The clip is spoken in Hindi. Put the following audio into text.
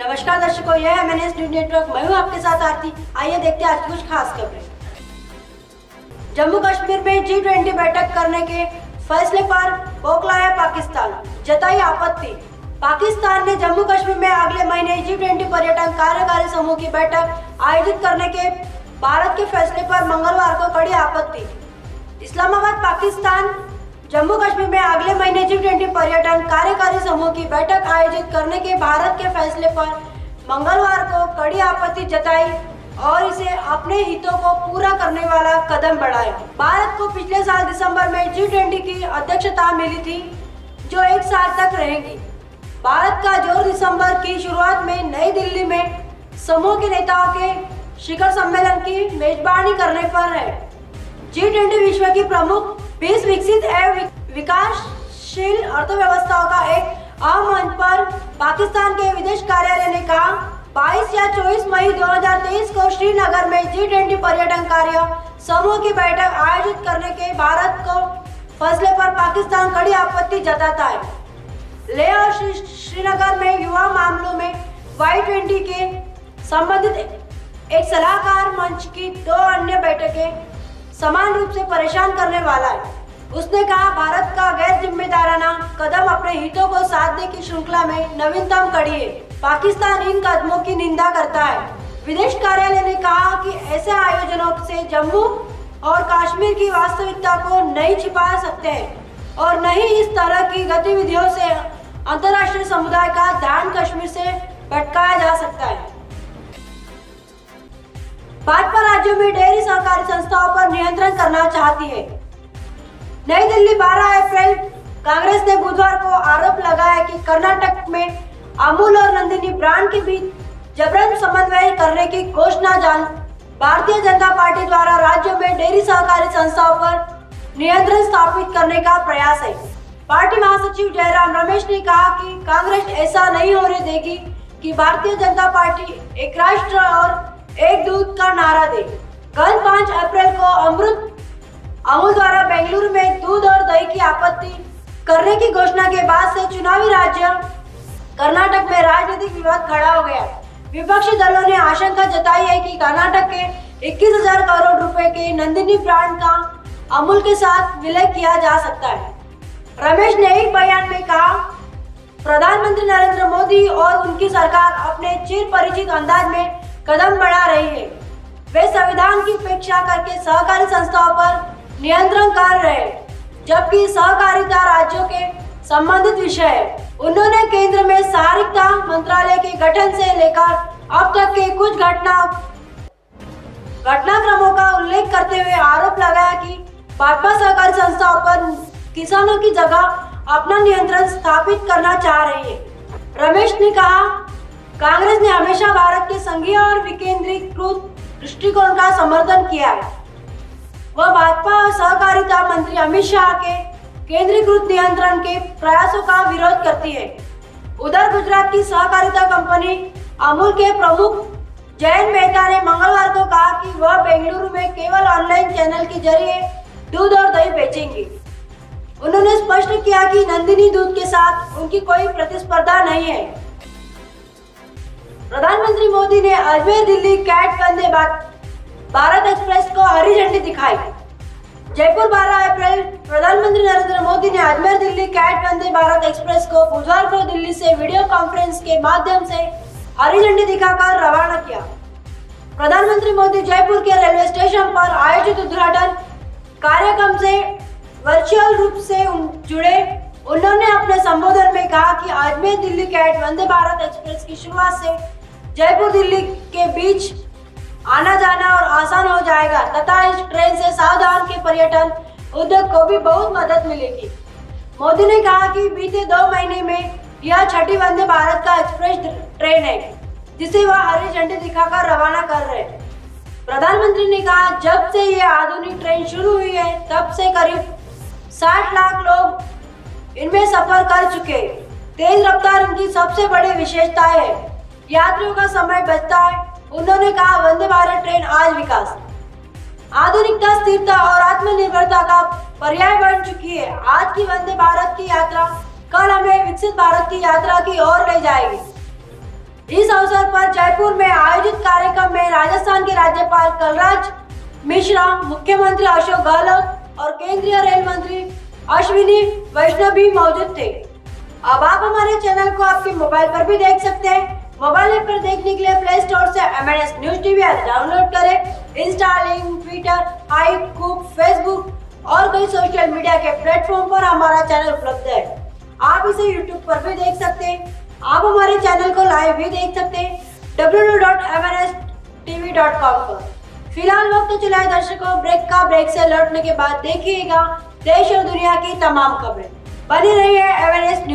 नमस्कार दर्शकों, यह है MNS न्यूज नेटवर्क। मैं हूं आपके साथ आरती। आइए देखते हैं आज की कुछ खास खबरें। जम्मू कश्मीर में G20 बैठक करने के फैसले पर बौखलाया पाकिस्तान, जताई आपत्ति। पाकिस्तान ने जम्मू कश्मीर में अगले महीने G20 पर्यटन कार्यकारी समूह की बैठक आयोजित करने के भारत के फैसले पर मंगलवार को कड़ी आपत्ति। इस्लामाबाद, पाकिस्तान जम्मू कश्मीर में अगले महीने G20 पर्यटन कार्यकारी समूह की बैठक आयोजित करने के भारत के फैसले पर मंगलवार को कड़ी आपत्ति जताई और इसे अपने हितों को पूरा करने वाला कदम बढ़ाया। भारत को पिछले साल दिसंबर में G20 की अध्यक्षता मिली थी, जो 1 साल तक रहेगी। भारत का जोर दिसंबर की शुरुआत में नई दिल्ली में समूह के नेताओं के शिखर सम्मेलन की मेजबानी करने पर है। G20 विश्व की प्रमुख 20 विकसित एवं विकासशील अर्थव्यवस्थाओं का एक अहम मंच पर पाकिस्तान के विदेश कार्यालय ने कहा 22 या 24 मई 2023 को श्रीनगर में G20 पर्यटन कार्य समूह की बैठक आयोजित करने के भारत को फैसले पर पाकिस्तान कड़ी आपत्ति जताता है। लेह और श्रीनगर में युवा मामलों में Y20 के संबंधित एक सलाहकार मंच की 2 अन्य बैठकें समान रूप से परेशान करने वाला है। उसने कहा भारत का गैर जिम्मेदाराना कदम अपने हितों को साधने की श्रृंखला में नवीनतम कड़ी है। पाकिस्तान इन कदमों की निंदा करता है। विदेश कार्यालय ने कहा कि ऐसे आयोजनों से जम्मू और कश्मीर की वास्तविकता को नहीं छिपा सकते हैं और न ही इस तरह की गतिविधियों से अंतर्राष्ट्रीय समुदाय का ध्यान कश्मीर से भटकाया जा सकता है। भाजपा राज्यों में डेयरी सहकारी संस्थाओं पर नियंत्रण करना चाहती है। नई दिल्ली 12 अप्रैल। कांग्रेस ने बुधवार को आरोप लगाया कि कर्नाटक में अमूल और नंदिनी ब्रांड के बीच जबरन समन्वय करने की घोषणा जान भारतीय जनता पार्टी द्वारा राज्यों में डेयरी सहकारी संस्थाओं पर नियंत्रण स्थापित करने का प्रयास है। पार्टी महासचिव जयराम रमेश ने कहा कि कांग्रेस ऐसा नहीं होने देगी कि भारतीय जनता पार्टी एक राष्ट्र और एक दूध का नारा दे। कल 5 अप्रैल को अमूल द्वारा बेंगलुरु में दूध और दही की आपूर्ति करने की घोषणा के बाद से चुनावी राज्य कर्नाटक में राजनीतिक विवाद खड़ा हो गया। विपक्षी दलों ने आशंका जताई है कि कर्नाटक के 21,000 करोड़ रुपए के नंदिनी ब्रांड का अमूल के साथ विलय किया जा सकता है। रमेश ने एक बयान में कहा, प्रधानमंत्री नरेंद्र मोदी और उनकी सरकार अपने चिर परिचित अंदाज में कदम बढ़ा रही है। वे संविधान की उपेक्षा करके सहकारी संस्थाओं पर नियंत्रण कर रहे हैं, जबकि सहकारिता राज्यों के संबंधित विषय है। उन्होंने केंद्र में सहकारिता मंत्रालय के गठन से लेकर अब तक के कुछ घटनाक्रमों का उल्लेख करते हुए आरोप लगाया कि भाजपा सहकारी संस्थाओं पर किसानों की जगह अपना नियंत्रण स्थापित करना चाह रही है। रमेश ने कहा, कांग्रेस ने हमेशा भारत के संघीय और विकेंद्रीकृत दृष्टिकोण का समर्थन किया है। वह भाजपा और सहकारिता मंत्री अमित शाह के केंद्रीकृत नियंत्रण के प्रयासों का विरोध करती है। उधर गुजरात की सहकारिता कंपनी अमूल के प्रमुख जयंत मेहता ने मंगलवार को कहा कि वह बेंगलुरु में केवल ऑनलाइन चैनल के जरिए दूध और दही बेचेंगे। उन्होंने स्पष्ट किया कि नंदिनी दूध के साथ उनकी कोई प्रतिस्पर्धा नहीं है। प्रधानमंत्री मोदी ने अजमेर दिल्ली कैट वंदे भारत एक्सप्रेस को हरी झंडी दिखाई। जयपुर 12 अप्रैल। प्रधानमंत्री नरेंद्र मोदी ने अजमेर दिल्ली कैट वंदे भारत एक्सप्रेस को बुधवार को दिल्ली से वीडियो कॉन्फ्रेंस के माध्यम से हरी झंडी दिखाकर रवाना किया। प्रधानमंत्री मोदी जयपुर के रेलवे स्टेशन पर आयोजित उद्घाटन कार्यक्रम से वर्चुअल रूप से जुड़े। उन्होंने अपने संबोधन में कहा कि अजमेर दिल्ली कैट वंदे भारत एक्सप्रेस की शुरुआत से जयपुर दिल्ली के बीच आना जाना और आसान हो जाएगा तथा इस ट्रेन से सावधान के पर्यटन उद्योग को भी बहुत मदद मिलेगी। मोदी ने कहा कि बीते 2 महीने में यह 6ठी वंदे भारत का एक्सप्रेस ट्रेन है, जिसे वह हरी झंडी दिखाकर रवाना कर रहे हैं। प्रधानमंत्री ने कहा, जब से यह आधुनिक ट्रेन शुरू हुई है तब से करीब 60 लाख लोग इनमें सफर कर चुके। तेज रफ्तार इनकी सबसे बड़ी विशेषता है। यात्रियों का समय बचता है। उन्होंने कहा, वंदे भारत ट्रेन आज विकास, आधुनिकता, स्थिरता और आत्मनिर्भरता का पर्याय बन चुकी है। आज की वंदे भारत की यात्रा कल हमें विकसित भारत की यात्रा की ओर ले जाएगी। इस अवसर पर जयपुर में आयोजित कार्यक्रम में राजस्थान के राज्यपाल कलराज मिश्रा, मुख्यमंत्री अशोक गहलोत और केंद्रीय रेल मंत्री अश्विनी वैष्णव भी मौजूद थे। अब आप हमारे चैनल को आपके मोबाइल पर भी देख सकते हैं। मोबाइल ऐप पर देखने के लिए प्ले स्टोर से MNS news TV app download करें। इंस्टा, लिंक, ट्विटर, हाइप, कूप, फेसबुक और कई सोशल मीडिया के प्लेटफॉर्म पर हमारा चैनल उपलब्ध है। आप इसे यूट्यूब पर भी देख सकते हैं। आप हमारे चैनल को लाइव भी देख सकते हैं www.mnstv.com पर। फिलहाल वक्त तो चला है दर्शकों ब्रेक से लौटने के बाद देखिएगा देश और दुनिया की तमाम खबरें। बनी रही है MNS